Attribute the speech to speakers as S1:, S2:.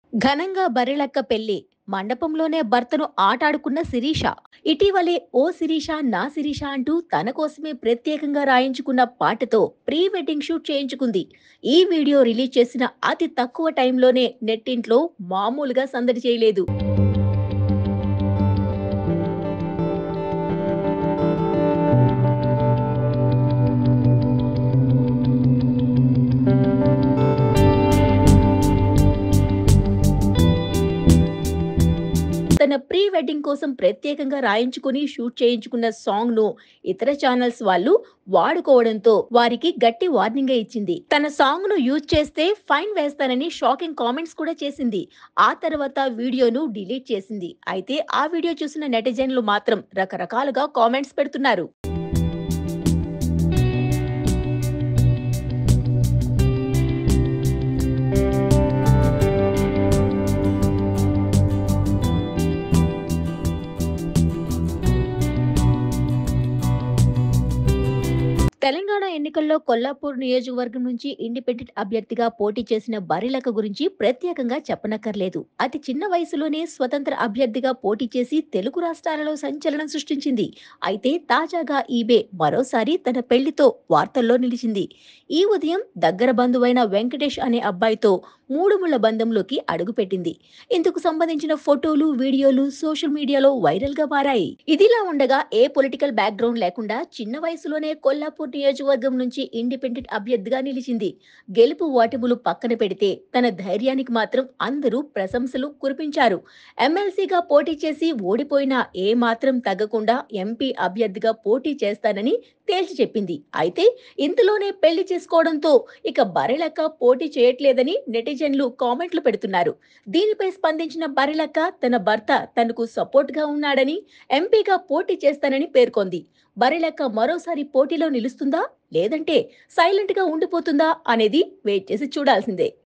S1: ఘనంగా బర్రెలక్క పెళ్లి మండపంలోనే భర్తను ఆటాడుకున్న శిరీష. ఇటీవలే ఓ శిరీష నా శిరీష అంటూ తన కోసమే ప్రత్యేకంగా రాయించుకున్న పాటతో ప్రీ వెడ్డింగ్ షూట్ చేయించుకుంది. ఈ వీడియో రిలీజ్ చేసిన అతి తక్కువ టైంలోనే నెట్టింట్లో మామూలుగా సందడి చేయలేదు. తన ప్రీ వెడ్డింగ్ కోసం ప్రత్యేకంగా రాయించుకుని షూట్ చేయించుకున్న సాంగ్ ను ఇతర ఛానల్స్ వాళ్ళు వాడుకోవడంతో వారికి గట్టి వార్నింగ్ ఇచ్చింది. తన సాంగ్ ను యూజ్ చేస్తే ఫైన్ వేస్తానని షాకింగ్ కామెంట్స్ కూడా చేసింది. ఆ తర్వాత వీడియోను డిలీట్ చేసింది. అయితే ఆ వీడియో చూసిన నెటిజన్లు మాత్రం రకరకాలుగా కామెంట్స్ పెడుతున్నారు. తెలంగాణ ఎన్నికల్లో కొల్లాపూర్ నియోజకవర్గం నుంచి ఇండిపెండెంట్ అభ్యర్థిగా పోటీ చేసిన బరిలక గురించి ప్రత్యేకంగా చెప్పనక్కర్లేదు. అతి చిన్న వయసులోనే స్వతంత్ర అభ్యర్థిగా పోటీ చేసి తెలుగు రాష్ట్రాలలో సంచలనం సృష్టించింది. అయితే తాజాగా ఈమె మరోసారి తన పెళ్లితో వార్తల్లో నిలిచింది. ఈ ఉదయం దగ్గర బంధువైన వెంకటేష్ అనే అబ్బాయితో మూడుముళ్ల బంధంలోకి అడుగుపెట్టింది. ఇందుకు సంబంధించిన ఫోటోలు, వీడియోలు సోషల్ మీడియాలో వైరల్ గా మారాయి. ఇదిలా ఉండగా ఏ పొలిటికల్ బ్యాక్గ్రౌండ్ లేకుండా చిన్న వయసులోనే కొల్లాపూర్ నియోజకవర్గం నుంచి ఇండిపెండెంట్ అభ్యర్థిగా నిలిచింది. గెలుపు ఓటములు పక్కన పెడితే తన ధైర్యానికి మాత్రం అందరూ ప్రశంసలు కురిపించారు. ఎమ్మెల్సీగా పోటీ చేసి ఓడిపోయినా ఏ మాత్రం తగ్గకుండా ఎంపీ అభ్యర్థిగా పోటీ చేస్తానని తేల్చి చెప్పింది. అయితే ఇంతలోనే పెళ్లి చేసుకోవడంతో ఇక బరెలక్క పోటీ చేయట్లేదని నెటిజన్లు కామెంట్లు పెడుతున్నారు. దీనిపై స్పందించిన బరెలక్క తన భర్త తనకు సపోర్ట్ గా ఉన్నాడని, ఎంపీగా పోటీ చేస్తానని పేర్కొంది. బరెలక్క మరోసారి పోటీలో నిలుస్తుందా లేదంటే సైలెంట్ గా ఉండిపోతుందా అనేది వెయిట్ చేసి చూడాల్సిందే.